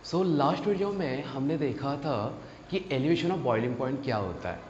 Last video में हमने देखा था कि एलिवेशन ऑफ बॉइलिंग पॉइंट क्या होता है।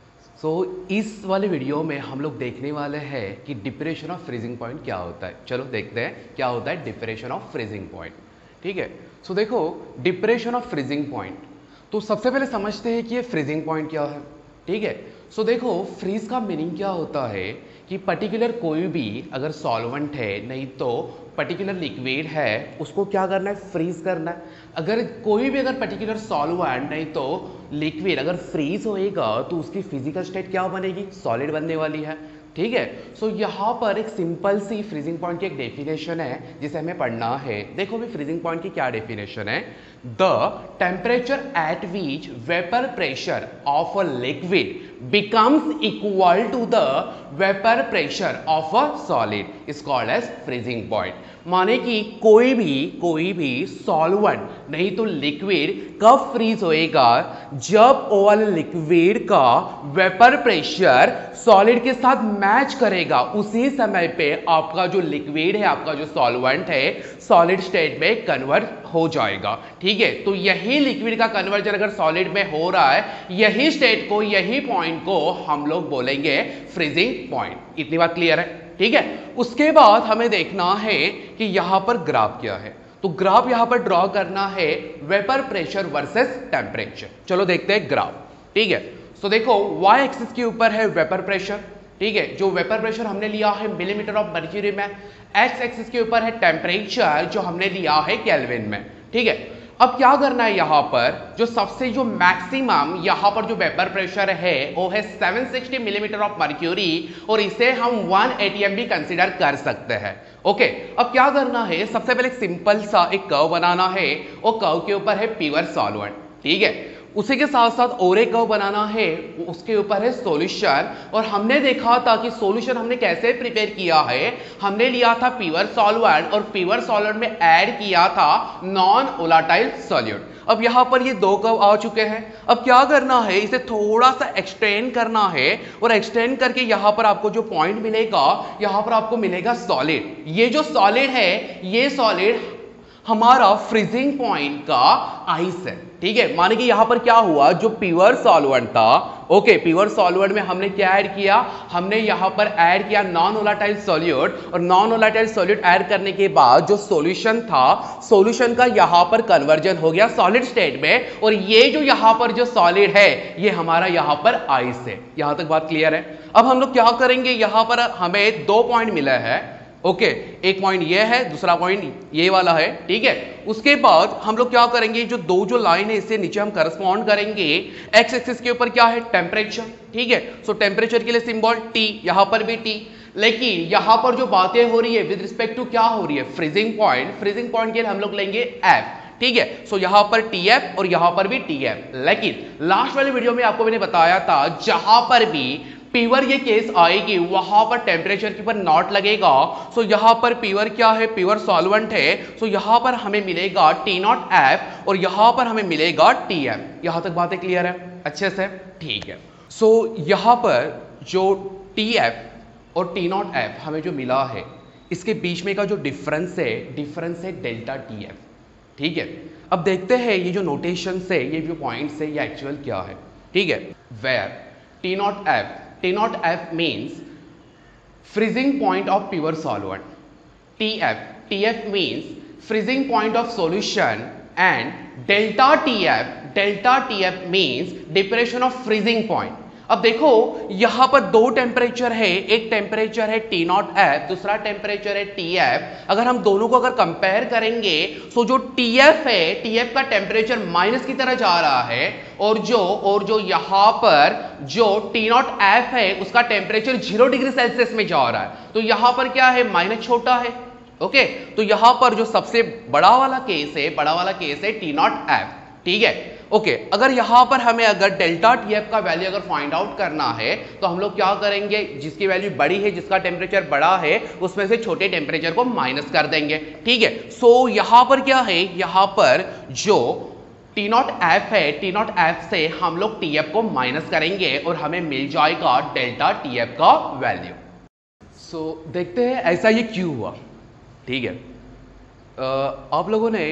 इस वाले वीडियो में हम लोग देखने वाले हैं कि डिप्रेशन ऑफ फ्रीजिंग पॉइंट क्या होता है। चलो देखते हैं क्या होता है डिप्रेशन ऑफ फ्रीजिंग पॉइंट। ठीक है, देखो डिप्रेशन ऑफ फ्रीजिंग पॉइंट, तो सबसे पहले समझते हैं कि ये फ्रीजिंग पॉइंट क्या है। ठीक है, देखो फ्रीज का मीनिंग क्या होता है कि पर्टिकुलर कोई भी अगर सॉल्वेंट है, नहीं तो पर्टिकुलर लिक्विड है, उसको क्या करना है, फ्रीज करना है। अगर कोई भी अगर पर्टिकुलर सॉल्वेंट नहीं तो लिक्विड अगर फ्रीज होएगा तो उसकी फिजिकल स्टेट क्या बनेगी, सॉलिड बनने वाली है। ठीक है, यहाँ पर एक सिंपल सी फ्रीजिंग पॉइंट की एक डेफिनेशन है जिसे हमें पढ़ना है। देखो भी फ्रीजिंग पॉइंट की क्या डेफिनेशन है। The temperature at which vapour pressure of a liquid becomes equal to the vapor pressure of a solid is called as freezing point। माने कि कोई भी सॉल्वेंट नहीं तो लिक्विड कब फ्रीज होएगा, जब वो वाले लिक्विड का वेपर प्रेशर सॉलिड के साथ मैच करेगा। उसी समय पे आपका जो लिक्विड है, आपका जो सॉल्वेंट है, सॉलिड स्टेट में कन्वर्ट हो जाएगा। ठीक है, तो यही लिक्विड का कन्वर्जन अगर सॉलिड में हो रहा है, यही स्टेट को, यही पॉइंट को हम लोग बोलेंगे फ्रीजिंग पॉइंट। इतनी बात क्लियर है। ठीक है, उसके बाद हमें देखना है कि यहां पर ग्राफ क्या है। तो ग्राफ यहां पर ड्रॉ करना है वेपर प्रेशर वर्सेस टेम्परेचर। चलो देखते हैं ग्राफ। ठीक है, देखो y एक्सिस के ऊपर है वेपर प्रेशर। ठीक है, जो वेपर प्रेशर हमने लिया है मिलीमीटर ऑफ मर्क्यूरी में। x एक्सिस के ऊपर है टेम्परेचर जो हमने लिया है केल्विन में। ठीक है, अब क्या करना है, यहां पर जो मैक्सिमम यहां पर जो वेपर प्रेशर है वो है 760 मिलीमीटर ऑफ मर्क्यूरी, और इसे हम 1 atm भी कंसीडर कर सकते हैं। ओके, अब क्या करना है, सबसे पहले एक सिंपल सा एक कर्व बनाना है। वो कर्व के ऊपर है प्योर सॉल्वेंट। ठीक है, उसी के साथ साथ और एक कर्व बनाना है, उसके ऊपर है सॉल्यूशन। और हमने देखा था कि सॉल्यूशन हमने कैसे प्रिपेयर किया है। हमने लिया था प्योर सॉल्वेंट और प्योर सॉल्वेंट में ऐड किया था नॉन वोलेटाइल सॉल्यूट। अब यहां पर ये दो कर्व आ चुके हैं। अब क्या करना है, इसे थोड़ा सा एक्सटेंड करना है, और एक्सटेंड करके यहां पर आपको जो पॉइंट मिलेगा, यहां पर आपको मिलेगा सॉलिड। ये जो सॉलिड है, ये सॉलिड हमारा फ्रीजिंग पॉइंट का आइस है। ठीक है, माने कि यहां पर क्या हुआ, जो प्योर सॉल्वेंट था, ओके, प्योर सॉल्वेंट में हमने क्या ऐड किया, हमने यहां पर ऐड किया नॉन वोलेटाइल सॉल्यूट। और नॉन वोलेटाइल सॉल्यूट ऐड करने के बाद जो सॉल्यूशन था, सॉल्यूशन का यहां पर कन्वर्जन हो गया सॉलिड स्टेट में। और ये जो यहां पर जो सॉलिड है, ये हमारा यहां पर आइस है। यहां तक बात क्लियर है। अब हम लोग क्या करेंगे, यहां पर हमें 2 पॉइंट मिला है। ओके, एक पॉइंट ये है, दूसरा पॉइंट ये वाला है। ठीक है, उसके बाद हम लोग क्या करेंगे, जो लाइन है इससे नीचे हम करस्पॉन्ड करेंगे। एक्स एक्सिस के ऊपर क्या है, टेम्परेचर। ठीक है, टेम्परेचर के लिए सिंबल T, यहां पर भी T। लेकिन यहां पर जो बातें हो रही है विद रिस्पेक्ट टू क्या हो रही है, फ्रीजिंग पॉइंट। फ्रीजिंग पॉइंट के लिए हम लोग लेंगे F। ठीक है, यहां पर TF और यहां पर भी TF। लेकिन लास्ट वाले वीडियो में आपको मैंने बताया था, जहां पर भी प्योर ये केस आएगी वहां पर टेम्परेचर के ऊपर नॉट लगेगा। यहां पर प्योर क्या है, प्योर सॉल्वेंट है। यहां पर हमें मिलेगा T0F और यहां पर हमें मिलेगा TF। यहां तक बातें क्लियर है अच्छे से। ठीक है, यहां पर जो TF और T0F हमें जो मिला है, इसके बीच में का जो डिफरेंस है डेल्टा TF। ठीक है, अब देखते हैं ये जो नोटेशन से, ये जो पॉइंट्स है, ये एक्चुअल क्या है। ठीक है, where T0F means freezing point of pure solvent, TF means freezing point of solution, and delta TF means depression of freezing point। अब देखो यहां पर 2 टेम्परेचर है, एक टेम्परेचर है T0F, दूसरा टेम्परेचर है TF। अगर हम दोनों को अगर कंपेयर करेंगे, जो TF है, TF का टेम्परेचर माइनस की तरह जा रहा है, और जो यहां पर जो T0F है, उसका टेम्परेचर 0 डिग्री सेल्सियस में जा रहा है। तो यहां पर क्या है, माइनस छोटा है। ओके, तो यहां पर जो सबसे बड़ा वाला केस है T0F। ठीक है, ओके, अगर यहां पर हमें अगर डेल्टा TF का वैल्यू अगर फाइंड आउट करना है, तो हम लोग क्या करेंगे, जिसकी वैल्यू बड़ी है, जिसका टेम्परेचर बड़ा है, उसमें से छोटे टेम्परेचर को माइनस कर देंगे। ठीक है, यहां पर क्या है, यहां पर जो T0F है, T0F से हम लोग TF को माइनस करेंगे और हमें मिल जाएगा डेल्टा TF का वैल्यू। देखते हैं ऐसा ये क्यों हुआ। ठीक है, आप लोगों ने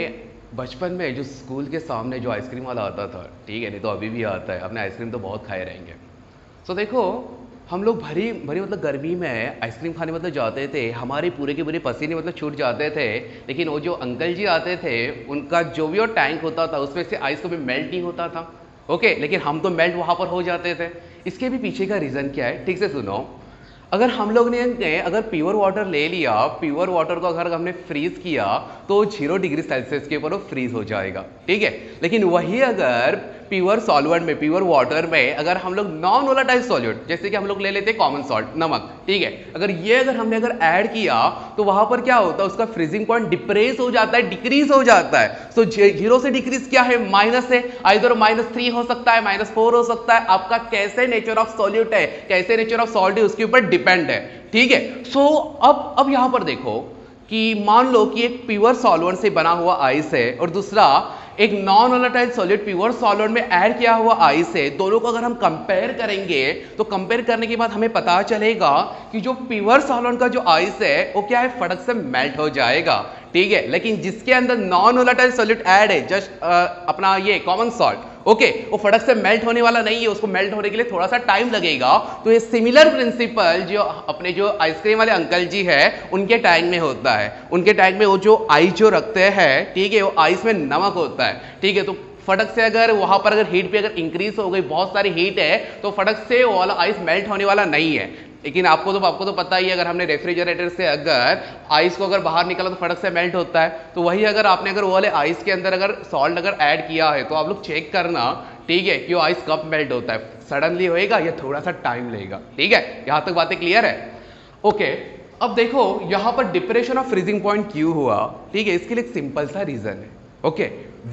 बचपन में जो स्कूल के सामने जो आइसक्रीम वाला आता था, ठीक है, नहीं तो अभी भी आता है, अपने आइसक्रीम तो बहुत खाए रहेंगे। तो देखो, हम लोग भरी भरी मतलब गर्मी में आइसक्रीम खाने मतलब जाते थे, हमारे पूरे के पूरे पसीने मतलब छूट जाते थे, लेकिन वो जो अंकल जी आते थे, उनका जो भी वो टैंक होता था उसमें से आइस कभी मेल्ट नहीं होता था। ओके, लेकिन हम तो मेल्ट वहाँ पर हो जाते थे। इसके भी पीछे का रीज़न क्या है, ठीक से सुनो। अगर हम लोग ने अगर प्योर वाटर ले लिया, प्योर वाटर को अगर हमने फ्रीज किया तो 0 डिग्री सेल्सियस के ऊपर वो फ्रीज हो जाएगा, ठीक है। लेकिन वही अगर प्योर सॉल्वेंट में, प्योर वाटर में अगर हम लोग नॉन वोलेटाइल सॉल्यूट, जैसे कि हम लोग ले लेते हैं कॉमन सॉल्ट, नमक, ठीक है, अगर ये हमने ऐड किया तो वहां पर क्या होता है, उसका फ्रीजिंग पॉइंट डिप्रेस हो जाता है, डिक्रीज हो जाता है। सो 0 से डिक्रीज क्या है, माइनस है, आइदर -3 हो सकता है, -4 हो सकता है, आपका कैसे नेचर ऑफ सॉल्यूट है, कैसे नेचर ऑफ सॉल्ट है उसके ऊपर डिपेंड है, ठीक है। सो अब यहां पर देखो कि मान लो कि एक प्योर सॉल्वेंट से बना हुआ आइस है और दूसरा एक non volatile solid pure solvent में ऐड किया हुआ आइस है। दोनों को अगर हम कंपेयर करेंगे तो कंपेयर करने के बाद हमें पता चलेगा कि जो प्योर सॉल्वेंट का जो आइस है वो क्या है, फटक से मेल्ट हो जाएगा, ठीक है। लेकिन जिसके अंदर नॉन वोलेटाइल सॉलिड ऐड है, जस्ट अपना ये कॉमन सॉल्ट, ओके, वो फटक से मेल्ट होने वाला नहीं है, उसको मेल्ट होने के लिए थोड़ा सा टाइम लगेगा। तो ये सिमिलर प्रिंसिपल जो अपने जो आइसक्रीम वाले अंकल जी है उनके टैंक में होता है। उनके टैंक में वो जो आइस जो रखते हैं, ठीक है, वो आइस में नमक होता है, ठीक है। तो फटक से अगर वहां पर अगर हीट पे अगर इंक्रीज हो गई, बहुत सारी हीट है, तो फटक से वो वाला आइस मेल्ट होने वाला नहीं है। लेकिन आपको तो पता ही है, अगर हमने रेफ्रिजरेटर से अगर आइस को अगर बाहर निकाला तो फटक से मेल्ट होता है। तो वही अगर आपने वो वाले आइस के अंदर अगर सॉल्ट अगर ऐड किया है तो आप लोग चेक करना, ठीक है, कि वो आइस कब मेल्ट होता है, सडनली होएगा या थोड़ा सा टाइम लेगा, ठीक है। यहां तक बातें क्लियर है, ओके। अब देखो यहां पर डिप्रेशन ऑफ फ्रीजिंग पॉइंट क्यों हुआ, ठीक है, इसके लिए एक सिंपल सा रीजन है, okay.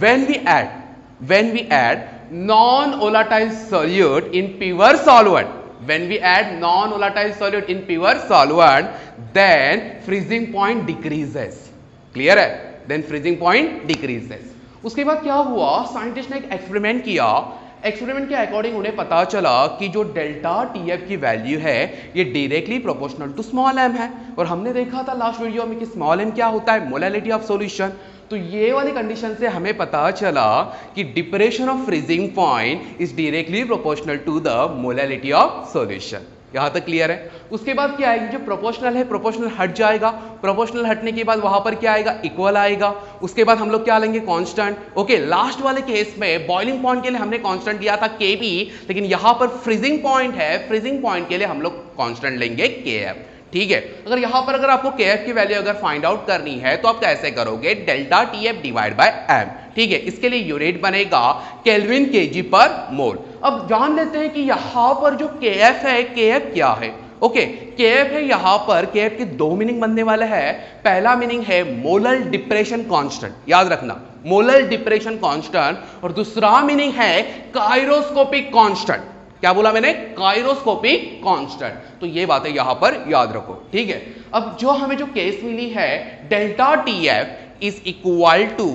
when we add non-volatile solute in pure solvent, when we add non-volatile solute in pure solvent, then freezing point decreases, clear है, then freezing point decreases। उसके बाद क्या हुआ, साइंटिस्ट ने एक एक्सपेरिमेंट किया। एक्सपेरिमेंट के अकॉर्डिंग उन्हें पता चला कि जो डेल्टा टीएफ की वैल्यू है ये directly proportional to small m है। और हमने देखा था लास्ट वीडियो में कि स्मॉल एम क्या होता है, मोलैलिटी ऑफ सॉल्यूशन। तो ये वाली कंडीशन से हमें पता चला कि depression of freezing point is directly proportional to the molality of solution. यहां तक क्लियर है। उसके बाद क्या आएगी, जो प्रोपोर्शनल है प्रोपोर्शनल हट जाएगा, प्रोपोर्शनल हटने के बाद वहां पर क्या आएगा, इक्वल आएगा। उसके बाद हम लोग क्या लेंगे, कांस्टेंट, ओके। लास्ट वाले केस में बॉइलिंग पॉइंट के लिए हमने कांस्टेंट दिया था Kb, लेकिन यहां पर फ्रीजिंग पॉइंट है, फ्रीजिंग पॉइंट के लिए हम लोग कांस्टेंट लेंगे Kf, ठीक है। अगर यहां पर अगर आपको Kf की वैल्यू अगर फाइंड आउट करनी है तो आप कैसे करोगे, delta Tf divide by m, ठीक है। इसके लिए यूनिट बनेगा केल्विन केजी पर मोल। अब जान लेते हैं कि यहां पर जो Kf है, Kf क्या है, ओके। Kf है, यहां पर Kf के दो मीनिंग बनने वाले हैं। पहला मीनिंग है मोलर डिप्रेशन कांस्टेंट, याद रखना, मोलर डिप्रेशन कांस्टेंट। और दूसरा मीनिंग है काइरोस्कोपिक कांस्टेंट। क्या बोला मैंने, काइरोस्कोपिक कांस्टेंट। तो ये बातें यहां पर याद रखो, ठीक है। अब जो हमें जो केस मिली है, delta TF is equal to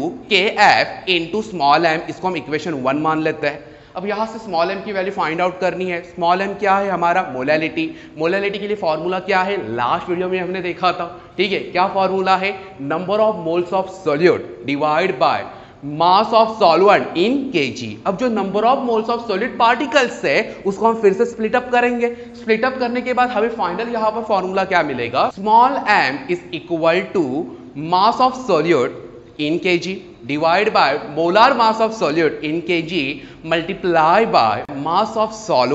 KF into small m, इसको हम इक्वेशन 1 मान लेते हैं। अब यहां से स्मॉल एम की वैल्यू फाइंड आउट करनी है। स्मॉल एम क्या है हमारा, मोलैलिटी। मोलैलिटी के लिए फॉर्मूला क्या है, लास्ट वीडियो में हमने देखा था, ठीक है। क्या फॉर्मूला है, number of moles of solute divide by mass of solvent in KG. अब जो number of moles of solid particles है उसको हम फिर से स्प्लिट अप करेंगे। स्प्लिट अप करने के बाद हमें फाइनल यहां पर फॉर्मूला क्या मिलेगा, small m is equal to mass of solute in KG divide by molar mass of solute in KG multiply by mass of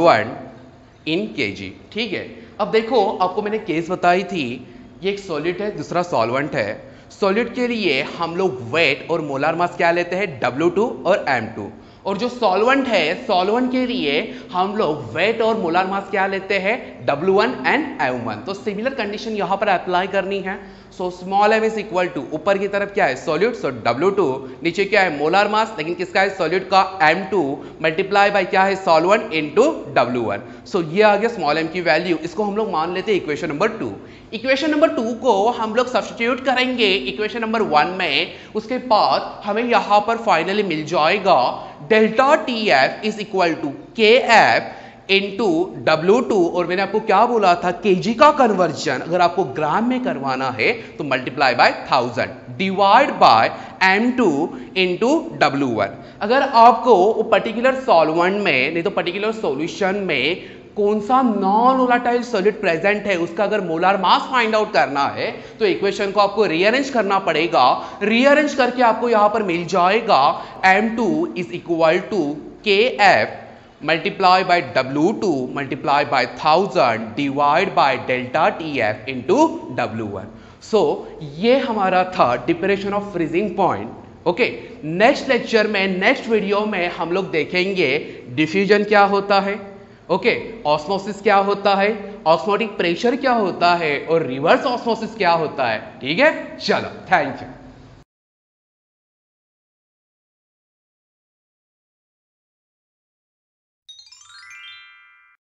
solvent in KG, ठीक है। अब देखो आपको मैंने केस बताई थी, ये एक सॉलिड है, दूसरा सॉल्वेंट है। सॉलिड के लिए हम लोग वेट और मोलर मास क्या लेते हैं, W2 और M2। और जो सॉल्वेंट है, सॉल्वेंट के लिए हम लोग वेट और मोलर मास क्या लेते हैं, W1 एंड M1। तो सिमिलर कंडीशन यहां पर अप्लाई करनी है। So small m is equal to, ऊपर की तरफ क्या है सॉल्यूट, सो W2, नीचे क्या है मोलर मास, लेकिन किसका है सॉल्यूट का, M2 मल्टीप्लाई बाय क्या है सॉल्वेंट इनटू W1। सो ये आ गया स्मॉल एम की वैल्यू। इसको हम लोग मान लेते हैं इक्वेशन नंबर 2। इक्वेशन नंबर 2 को हम लोग सब्स्टिट्यूट करेंगे इक्वेशन नंबर 1 में। उसके बाद हमें यहां पर फाइनली मिल जाएगा delta TF is equal to KF into W2, और मैंने आपको क्या बोला था, केजी का कन्वर्जन अगर आपको ग्राम में करवाना है तो multiply by 1000 divide by M2 into W1। अगर आपको पर्टिकुलर सॉल्वेंट में नहीं तो पर्टिकुलर सॉल्यूशन में कौन सा नॉन वोलेटाइल सॉलिड प्रेजेंट है उसका अगर मोलार मास फाइंड आउट करना है तो इक्वेशन को आपको रीअरेंज करना पड़ेगा। रीअरेंज करके आपको यहां पर मिल जाएगा M2 is equal to KF multiply by W2 multiply by 1000 divide by delta TF into W1। So ये हमारा था depression of freezing point. Okay, next lecture में, नेक्स्ट वीडियो में हम लोग देखेंगे डिफ्यूजन क्या होता है, ओके, ऑस्मोसिस क्या होता है, ऑस्मोटिक प्रेशर क्या होता है और रिवर्स ऑस्मोसिस क्या होता है। ठीक है, चलो, थैंक यू।